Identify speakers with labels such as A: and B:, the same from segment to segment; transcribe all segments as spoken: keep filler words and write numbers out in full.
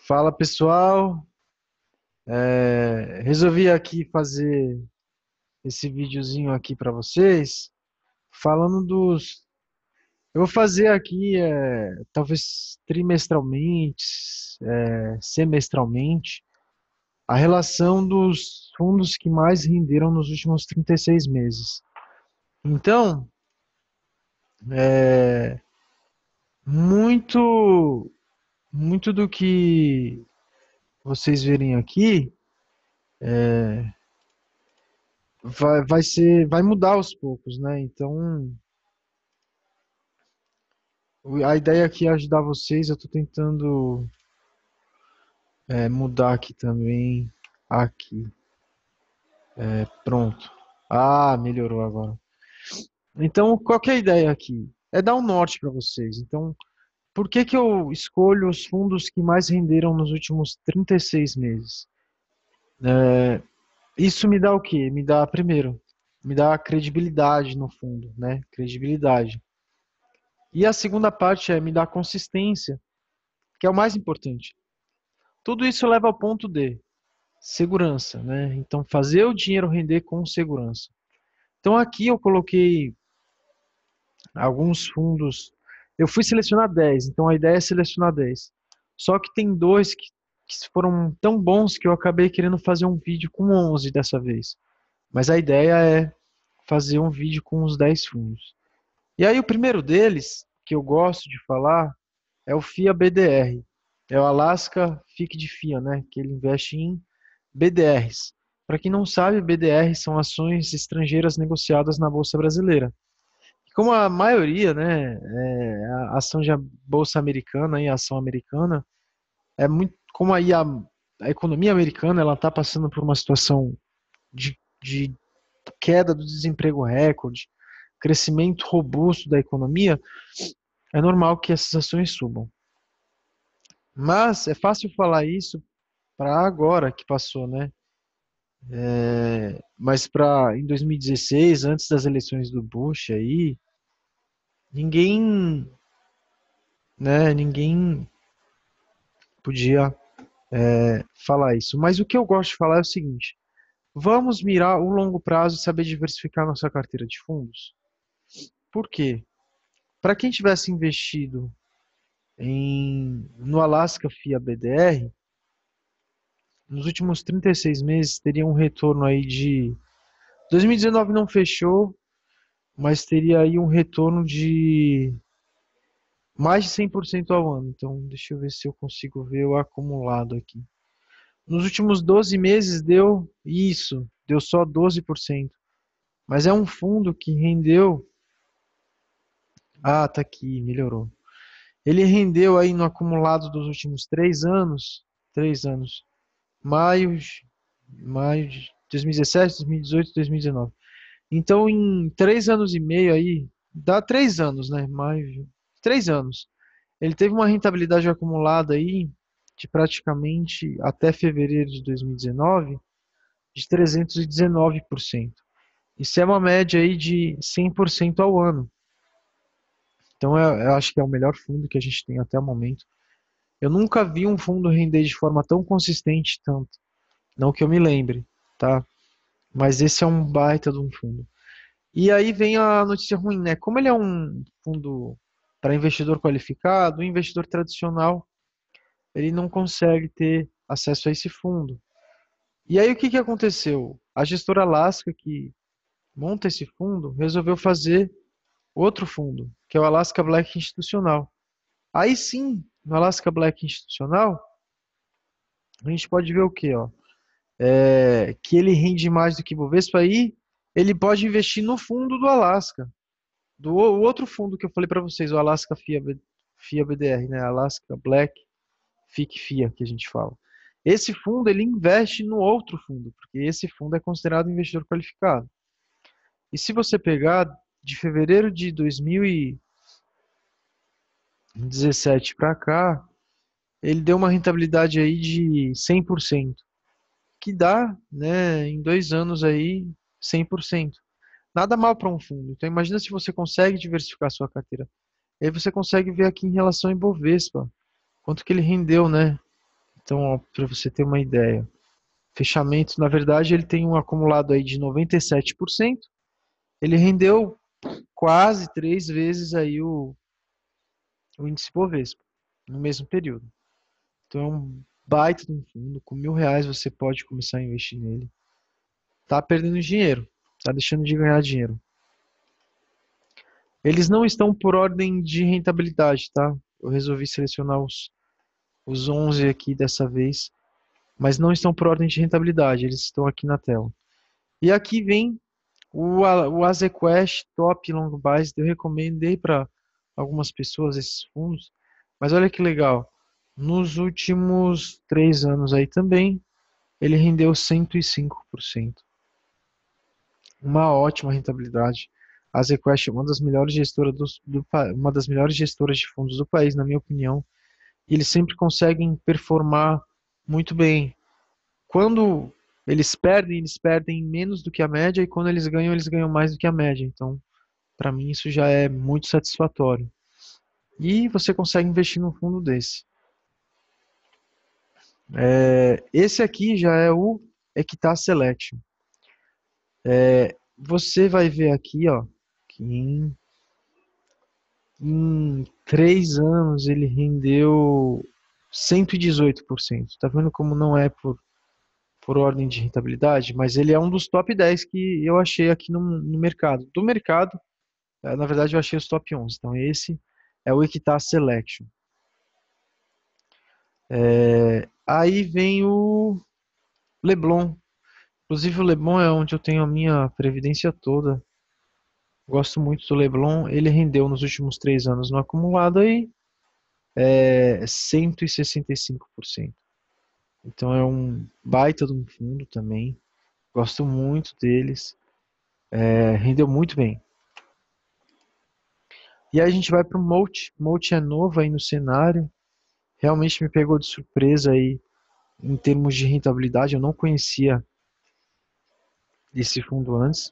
A: Fala pessoal, É, resolvi aqui fazer esse videozinho aqui para vocês, falando dos. Eu vou fazer aqui, é, talvez trimestralmente, é, semestralmente, a relação dos fundos que mais renderam nos últimos trinta e seis meses. Então, é, muito, muito do que vocês verem aqui vai, vai ser, vai mudar aos poucos, né? Então, a ideia aqui é ajudar vocês. Eu estou tentando é, mudar aqui também. Aqui. É, pronto. Ah, melhorou agora. Então, qual que é a ideia aqui? É dar um norte para vocês. Então, por que que eu escolho os fundos que mais renderam nos últimos trinta e seis meses? Isso me dá o quê? Me dá, primeiro, me dá credibilidade no fundo, né? Credibilidade. E a segunda parte é me dar consistência, que é o mais importante. Tudo isso leva ao ponto de segurança, né? Então, fazer o dinheiro render com segurança. Então, aqui eu coloquei alguns fundos. Eu fui selecionar dez, então a ideia é selecionar dez. Só que tem dois que, que foram tão bons que eu acabei querendo fazer um vídeo com onze dessa vez. Mas a ideia é fazer um vídeo com os dez fundos. E aí, o primeiro deles, que eu gosto de falar, é o F I A B D R. É o Alaska F I C de F I A, né? Que ele investe em B D Rs. Para quem não sabe, B D Rs são ações estrangeiras negociadas na Bolsa Brasileira. E como a maioria, né, é, a ação de Bolsa Americana e a ação americana, é muito, como aí a, a economia americana ela está passando por uma situação de, de queda do desemprego recorde, crescimento robusto da economia, é normal que essas ações subam. Mas é fácil falar isso para agora que passou, né? É, mas para em dois mil e dezesseis, antes das eleições do Bush aí, ninguém, né, ninguém podia é, falar isso. Mas o que eu gosto de falar é o seguinte: vamos mirar o longo prazo e saber diversificar nossa carteira de fundos. Por quê? Para quem tivesse investido em, no Alaska F I A B D R, nos últimos trinta e seis meses teria um retorno aí de. dois mil e dezenove não fechou, mas teria aí um retorno de mais de cem por cento ao ano. Então, deixa eu ver se eu consigo ver o acumulado aqui. Nos últimos doze meses deu isso, deu só doze por cento. Mas é um fundo que rendeu. Ah, tá aqui, melhorou. Ele rendeu aí no acumulado dos últimos três anos, três anos, maio, maio de dois mil e dezessete, dois mil e dezoito, dois mil e dezenove. Então, em três anos e meio aí, dá três anos, né? Maio, três anos. Ele teve uma rentabilidade acumulada aí de praticamente até fevereiro de dois mil e dezenove de trezentos e dezenove por cento. Isso é uma média aí de cem por cento ao ano. Então eu, eu acho que é o melhor fundo que a gente tem até o momento. Eu nunca vi um fundo render de forma tão consistente tanto. Não que eu me lembre, tá? Mas esse é um baita de um fundo. E aí vem a notícia ruim, né? Como ele é um fundo para investidor qualificado, o investidor tradicional ele não consegue ter acesso a esse fundo. E aí o que que aconteceu? A gestora Alaska, que monta esse fundo, resolveu fazer outro fundo, que é o Alaska Black Institucional. Aí sim, no Alaska Black Institucional, a gente pode ver o quê, ó? É, que ele rende mais do que o Bovespa aí, ele pode investir no fundo do Alaska, do o outro fundo que eu falei para vocês, o Alaska F I A, F I A B D R, né? Alaska Black F I C F I A, que a gente fala. Esse fundo ele investe no outro fundo, porque esse fundo é considerado investidor qualificado. E se você pegar de fevereiro de dois mil e dezessete para cá, ele deu uma rentabilidade aí de cem por cento, que dá, né, em dois anos aí cem por cento. Nada mal para um fundo. Então imagina se você consegue diversificar a sua carteira. Aí você consegue ver aqui em relação ao Ibovespa, quanto que ele rendeu, né? Então, para você ter uma ideia, fechamento, na verdade, ele tem um acumulado aí de noventa e sete por cento. Ele rendeu quase três vezes aí o, o índice Bovespa no mesmo período. Então, é um baita de um fundo. Com mil reais você pode começar a investir nele. Tá perdendo dinheiro, tá deixando de ganhar dinheiro. Eles não estão por ordem de rentabilidade, tá? Eu resolvi selecionar os, os onze aqui dessa vez, mas não estão por ordem de rentabilidade, eles estão aqui na tela. E aqui vem o, o Azequest Top Long Bias. Eu recomendei para algumas pessoas esses fundos, mas olha que legal. Nos últimos três anos aí também, ele rendeu cento e cinco por cento. Uma ótima rentabilidade. A Azequest é uma das melhores gestoras do, do, uma das melhores gestoras de fundos do país, na minha opinião. E eles sempre conseguem performar muito bem. Quando eles perdem, eles perdem menos do que a média, e quando eles ganham, eles ganham mais do que a média. Então, para mim, isso já é muito satisfatório. E você consegue investir num fundo desse. É, esse aqui já é o Equita Selection. É, você vai ver aqui, ó, que em, em três anos ele rendeu cento e dezoito por cento. Tá vendo como não é por por ordem de rentabilidade, mas ele é um dos top dez que eu achei aqui no, no mercado. Do mercado, eh, na verdade, eu achei os top onze. Então, esse é o Equita Selection. É, aí vem o Leblon. Inclusive, o Leblon é onde eu tenho a minha previdência toda. Gosto muito do Leblon. Ele rendeu nos últimos três anos no acumulado aí é, cento e sessenta e cinco por cento. Então, é um baita de um fundo também. Gosto muito deles. É, rendeu muito bem. E aí a gente vai para o Molt. Molt é novo aí no cenário. Realmente me pegou de surpresa aí em termos de rentabilidade. Eu não conhecia esse fundo antes,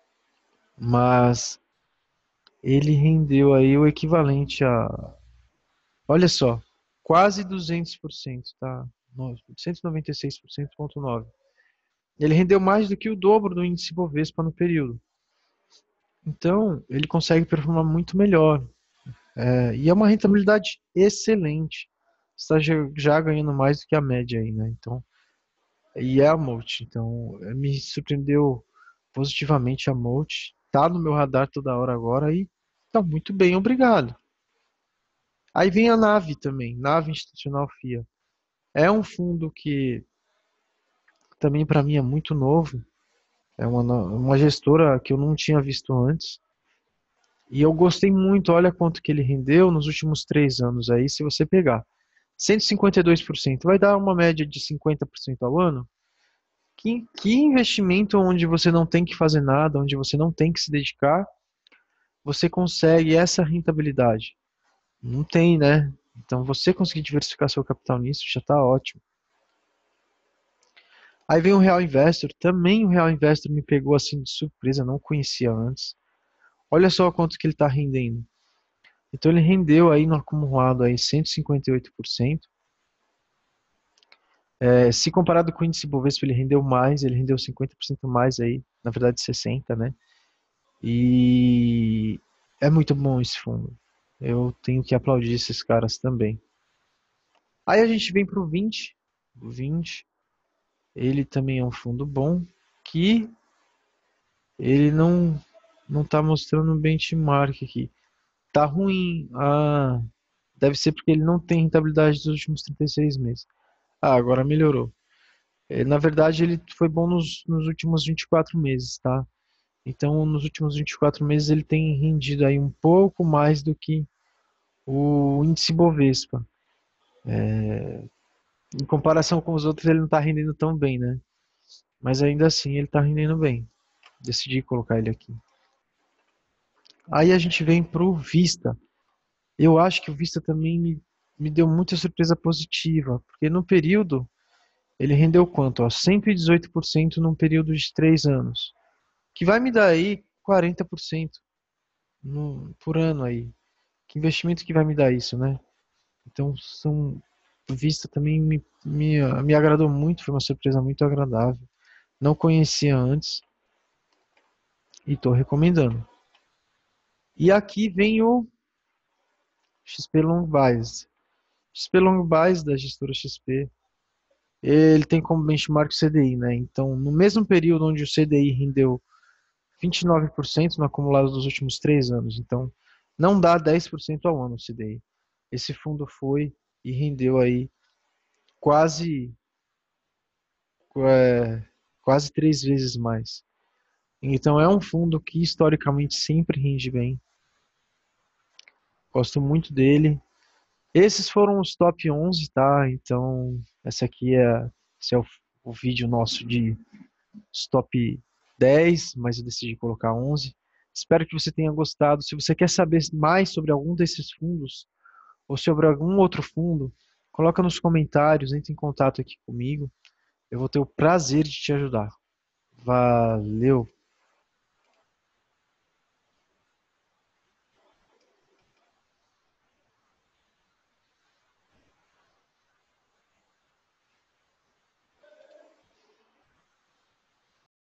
A: mas ele rendeu aí o equivalente a, olha só, quase duzentos por cento, tá? cento e noventa e seis por cento, ponto nove. Ele rendeu mais do que o dobro do índice Bovespa no período. Então, ele consegue performar muito melhor. É, e é uma rentabilidade excelente. Está já ganhando mais do que a média aí, né? Então, e é a Molt. Então, eh, me surpreendeu positivamente a Molt. Tá no meu radar toda hora agora e tá muito bem, obrigado. Aí vem a Nave também, Nave Institucional F I A. É um fundo que também para mim é muito novo. É uma, no- uma gestora que eu não tinha visto antes. E eu gostei muito, olha quanto que ele rendeu nos últimos três anos aí, se você pegar. cento e cinquenta e dois por cento, vai dar uma média de cinquenta por cento ao ano. Que, que investimento onde você não tem que fazer nada, onde você não tem que se dedicar, você consegue essa rentabilidade? Não tem, né? Então, você conseguir diversificar seu capital nisso já está ótimo. Aí vem o Real Investor. Também o Real Investor me pegou assim de surpresa, não conhecia antes. Olha só quanto que ele está rendendo. Então, ele rendeu aí no acumulado aí cento e cinquenta e oito por cento. É, se comparado com o índice Bovespa, ele rendeu mais, ele rendeu cinquenta por cento mais aí, na verdade sessenta por cento, né? E é muito bom esse fundo. Eu tenho que aplaudir esses caras também. Aí a gente vem para o vinte. O vinte, ele também é um fundo bom, que ele não não está mostrando um benchmark aqui. Tá ruim. Ah, deve ser porque ele não tem rentabilidade dos últimos trinta e seis meses. Ah, agora melhorou. É, na verdade, ele foi bom nos, nos últimos vinte e quatro meses, tá? Então, nos últimos vinte e quatro meses, ele tem rendido aí um pouco mais do que o índice Bovespa. Em comparação com os outros, ele não está rendendo tão bem, né? Mas ainda assim, ele está rendendo bem. Decidi colocar ele aqui. Aí a gente vem para o Vista. Eu acho que o Vista também me, me deu muita surpresa positiva, porque no período, ele rendeu quanto? Ó, cento e dezoito por cento num período de três anos. Que vai me dar aí quarenta por cento no, por ano aí. Que investimento que vai me dar isso, né? Então, são vista também me, me, me agradou muito, foi uma surpresa muito agradável. Não conhecia antes e estou recomendando. E aqui vem o X P Long Bias. X P Long Bias da gestora X P, ele tem como benchmark o C D I, né? Então, no mesmo período onde o C D I rendeu vinte e nove por cento no acumulado dos últimos três anos, então não dá dez por cento ao ano o C D I. Esse fundo foi e rendeu aí quase é, quase três vezes mais. Então é um fundo que historicamente sempre rende bem. Gosto muito dele. Esses foram os top onze, tá? Então, essa aqui é, esse é o, o vídeo nosso de os top dez, mas eu decidi colocar onze. Espero que você tenha gostado. Se você quer saber mais sobre algum desses fundos ou sobre algum outro fundo, coloca nos comentários, entre em contato aqui comigo. Eu vou ter o prazer de te ajudar. Valeu!